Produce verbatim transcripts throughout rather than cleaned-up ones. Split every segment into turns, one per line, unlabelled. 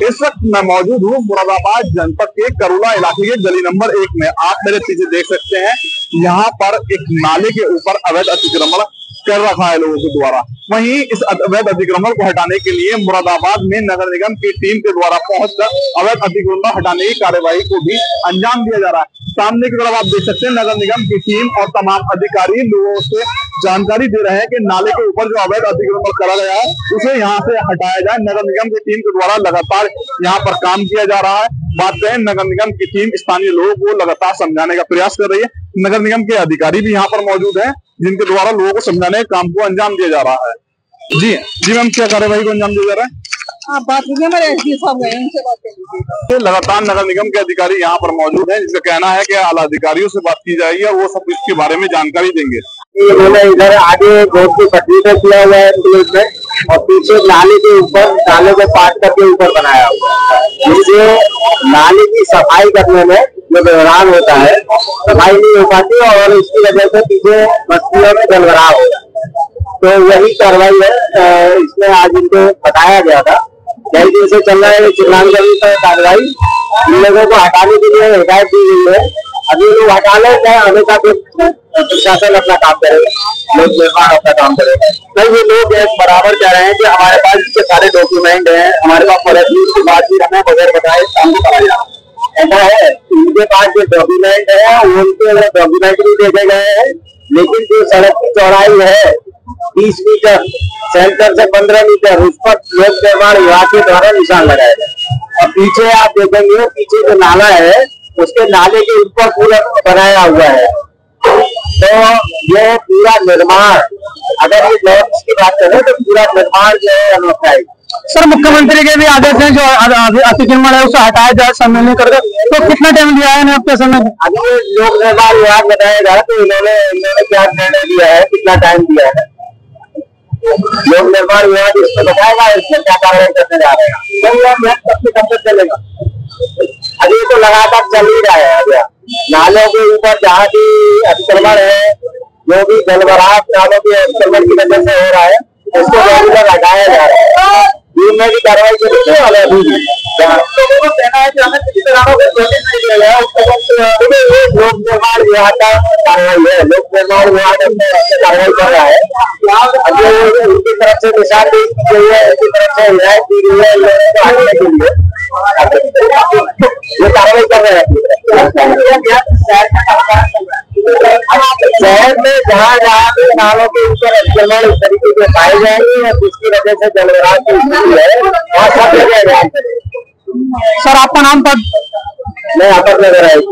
इस वक्त मैं मौजूद हूँ मुरादाबाद जनपद के करुला इलाके के गली नंबर एक में। आप मेरे पीछे देख सकते हैं, यहाँ पर एक नाले के ऊपर अवैध अतिक्रमण कर रखा है लोगों के द्वारा। वहीं इस अवैध अतिक्रमण को हटाने के लिए मुरादाबाद में नगर निगम की टीम के द्वारा पहुंचकर अवैध अतिक्रमण हटाने की कार्यवाही को भी अंजाम दिया जा रहा है। सामने की तरफ आप देख सकते हैं, नगर निगम की टीम और तमाम अधिकारी लोगों से जानकारी दे रहे हैं कि नाले के ऊपर जो अवैध अतिक्रमण करा गया है उसे यहाँ से हटाया जाए। नगर निगम की टीम के द्वारा लगातार यहाँ पर काम किया जा रहा है। बात करें, नगर निगम की टीम स्थानीय लोगों को लगातार समझाने का प्रयास कर रही है। नगर निगम के अधिकारी भी यहाँ पर मौजूद हैं, जिनके द्वारा लोगों को समझाने के काम को अंजाम दिया जा रहा है। जी जी मैम, क्या कार्यवाही को अंजाम दिया जा रहा है?
आप बात कीजिए, हमारे एसपी साहब गए, उनसे बात करिए।
लगातार नगर निगम के अधिकारी यहाँ पर मौजूद हैं, जिसका कहना है कि आला अधिकारियों से बात की जाएगी और वो सब इसके बारे में जानकारी देंगे।
इन्होंने इधर आगे रोड की पटरी पे किया हुआ है में, और पीछे नाले के ऊपर नाले को पाट करके ऊपर बनाया हुआ है, जिससे नाले की सफाई करने में जो व्यवहार होता है सफाई नहीं हो पाती और इसकी वजह से पीछे बस्तियों में जलभराव हो जाता है। तो वही कार्रवाई है। इसमें आज इनको बताया गया था, कई दिन से चल रहा है चिल्लानगढ़ी पर कार्रवाई। इन लोगों को हटाने के लिए हिदायत दी गई है। अभी लोग हटा ले जाए, हमेशा प्रशासन अपना काम करेगा, लोग निर्माण अपना काम करेगा। नहीं, ये लोग बराबर कह रहे हैं कि हमारे पास इसके सारे डॉक्यूमेंट हैं, हमारे पास फॉरेस्ट की बात भी हमें बगैर बताए काम कराया। ऐसा है, इनके पास जो डॉक्यूमेंट है उनके डॉक्यूमेंट भी देखे गए हैं, लेकिन जो सड़क की चौड़ाई है बीस मीटर, सेंटर से पंद्रह मीटर, उस पर लोक निर्माण विभाग के द्वारा निशान लगाए गए। और पीछे आप देखेंगे, पीछे जो नाला है उसके नाले के ऊपर पूरा बनाया हुआ है। तो ये पूरा निर्माण, अगर ये नॉर्थ की बात करें तो पूरा निर्माण जो है अनोखा है।
सर, मुख्यमंत्री के भी आदेश हैं जो अतिक्रमण है उसे हटाया जाए, सम्मेलन कर। तो कितना टाइम दिया है आपके समय?
अभी लोक निर्माण विभाग बताएगा तो इन्होंने इन्होंने क्या निर्णय दिया है, कितना टाइम दिया है, लोक निर्माण विभाग इसको बताएगा, इसमें क्या कार्रवाई करने जा रहे हैं। सबसे कम तक चलेगा, अभी तो लगातार चल ही रहा है। नालों के ऊपर जहाँ भी अतिक्रमण है, जो भी जलभराव नालों के अतिक्रमण की वजह से हो रहा है, उसको रेगुलर हटाया जा रहा है। में भी कार्रवाई करने वाले अभी लोगों को कहना है कि हमें किसी तरह का नोटिस नहीं दिया गया। लोक निर्माण विभाग का कार्रवाई है, लोक निर्माण विभाग कार्रवाई कर रहा है। उनकी तरफ से निशान दी गई है, उनकी तरफ से हिदायत दी गई है हटाने के लिए, ये कार्रवाई कर रहे हैं। शहर में जहाँ जहाँ भी नालों के ऊपर अतिक्रमण इस तरीके से पाए जाएंगे और जिसकी वजह से जलभराव की स्थिति है वहाँ सब जगह जाएंगे।
सर, आपका नाम पर?
मैं आपस नजर आए।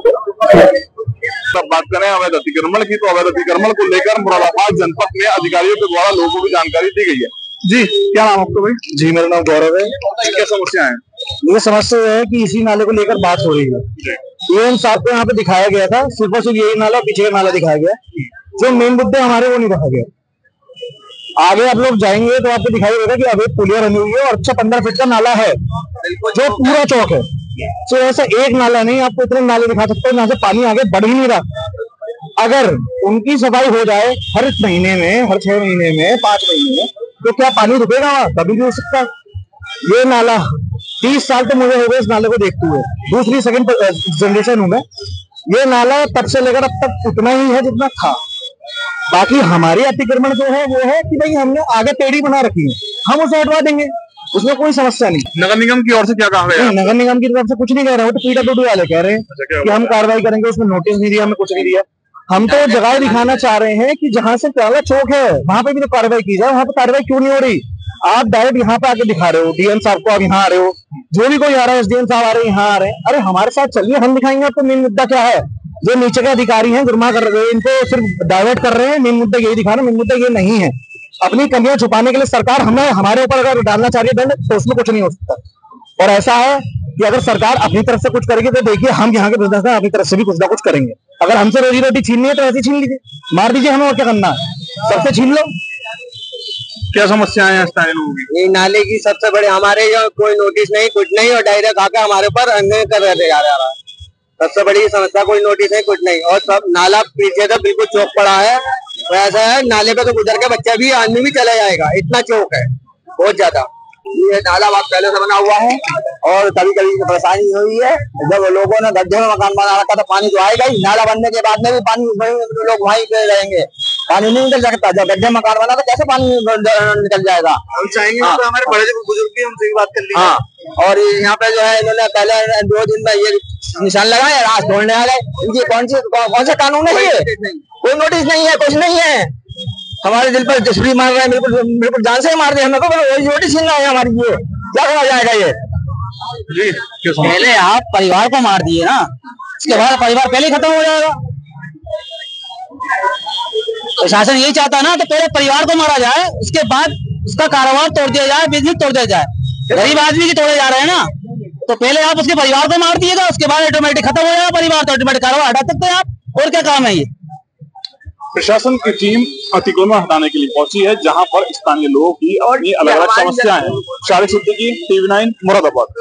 सब बात करें अवैध अतिक्रमण की, तो अवैध अतिक्रमण को लेकर मुरादाबाद जनपद में अधिकारियों के द्वारा लोगों को भी जानकारी दी गई है। जी, क्या नाम आपका भाई?
जी, मेरा नाम गौरव है।
क्या समस्या है?
ये समस्या है कि इसी नाले को लेकर बात हो रही है। ये साहब को यहाँ पे दिखाया गया था, सिर्फ और सिर्फ यही नाला, पीछे का नाला दिखाया गया। जो मेन मुद्दे हमारे वो नहीं रखा गया। आगे आप लोग जाएंगे तो आपको दिखाई देगा कि अभी पुलिया बनी हुई है और अच्छा पंद्रह फीट का नाला है जो पूरा चौक है। तो ऐसा एक नाला नहीं, आपको इतने नाले दिखा सकते हैं जहाँ से पानी आगे बढ़ ही नहीं रहा। अगर उनकी सफाई हो जाए हर महीने में, हर छह महीने में, पांच महीने में, तो क्या पानी रुकेगा? कभी भी हो सकता है। ये नाला तीस साल तो मुझे हो गए इस नाले को देखते हुए, दूसरी सेकंड जनरेशन हूं मैं। ये नाला तब से लेकर अब तक उतना ही है जितना था। बाकी हमारी अतिक्रमण जो है वो है कि भाई हमने आगे पेड़ी बना रखी है, हम उसे हटवा देंगे, उसमें कोई समस्या नहीं।
नगर निगम की ओर से क्या कहा गया?
नगर निगम की तरफ से कुछ नहीं कह रहे हो, तो पीडब्ल्यूडी वाले कह रहे हैं कि हम कार्रवाई करेंगे। उसमें नोटिस नहीं दिया, हमें कुछ नहीं दिया। हम तो जगह दिखाना चाह रहे हैं कि जहां से प्याला चौक है वहां पे भी तो कार्रवाई की जाए। वहां पे कार्रवाई क्यों नहीं हो रही? आप डायरेक्ट यहाँ पे आके दिखा रहे हो, डीएम साहब को आप यहाँ आ रहे हो, जो भी कोई आ रहा है, एसडीएम साहब आ रहे हैं, यहाँ आ रहे हैं। अरे हमारे साथ चलिए, हम दिखाएंगे आपको मेन मुद्दा क्या है। जो नीचे के अधिकारी हैं गुरमा कर रहे हैं, इनको सिर्फ डाइवर्ट कर रहे हैं। मेन मुद्दा यही दिखा रहे हैं, मेन मुद्दा ये नहीं है। अपनी कमियां छुपाने के लिए सरकार हमें हमारे ऊपर अगर डालना चाह रही है दंड, तो उसमें कुछ नहीं हो सकता। और ऐसा है कि अगर सरकार अपनी तरफ से कुछ करेगी तो देखिए हम यहाँ के बिजनेस में अपनी तरफ से भी कुछ ना कुछ करेंगे। अगर हमसे रोजी रोटी छीननी है तो ऐसे छीन लीजिए, मार दीजिए हमें, और क्या करना है, सबसे छीन लो।
क्या समस्याएं हैं लोगों की?
ये नाले की सबसे बड़ी हमारे यहाँ कोई नोटिस नहीं, कुछ नहीं, और डायरेक्ट आके हमारे ऊपर अन्याय कर रहे जा रहा है। सबसे बड़ी समस्या, कोई नोटिस नहीं, कुछ नहीं। और सब नाला पीछे तो बिल्कुल चौक पड़ा है, तो ऐसा है नाले पे तो गुजर के बच्चा भी आदमी भी चला जाएगा, इतना चौक है, बहुत ज्यादा। ये नाला बहुत पहले से बना हुआ है और कभी कभी परेशानी हुई है। जब लोगों ने गड्ढे में मकान बना रखा तो पानी तो आएगा ही, नाला बनने के बाद में भी पानी लोग वहीं पे रहेंगे, पानी नहीं निकल सकता। जब गड्ढे मकान बना तो कैसे पानी निकल जाएगा? हम चाहेंगे हाँ। तो हमारे बड़े बुजुर्ग भी हमसे बात कर लीजिए। हाँ, और यहाँ पे जो है इन्होंने पहले दो दिन में ये निशान लगाए, आज तोड़ने आ गए। इनकी कौन सी कौन सा कानून है? ये कोई नोटिस नहीं है, कुछ नहीं है। हमारे दिल पर छुरी मार रहे हैं, बिल्कुल बिल्कुल जान से ही मार दिया हमें। कोई नोटिस नहीं है हमारी, ये क्या कहा जाएगा? ये
जी
पहले आप परिवार को मार दिए ना, इसके बाद परिवार पहले ही खत्म हो जाएगा। प्रशासन यही चाहता है ना, तो पहले परिवार को मारा जाए, उसके बाद उसका कारोबार तोड़ दिया जाए, बिजनेस तोड़ दिया जाए। गरीब आदमी की तोड़े जा रहे हैं ना, तो पहले आप उसके परिवार को मार दिएगा, उसके बाद ऑटोमेटिक खत्म हो जाएगा परिवार, तो ऑटोमेटिक कारोबार हटा सकते हैं आप। और क्या काम है ये?
प्रशासन की टीम अतिक्रमण हटाने के लिए पहुंची है, जहां पर स्थानीय लोगों की अपनी अलग अलग समस्याएं हैं। Shariq Siddiqui, TV nine, Moradabad.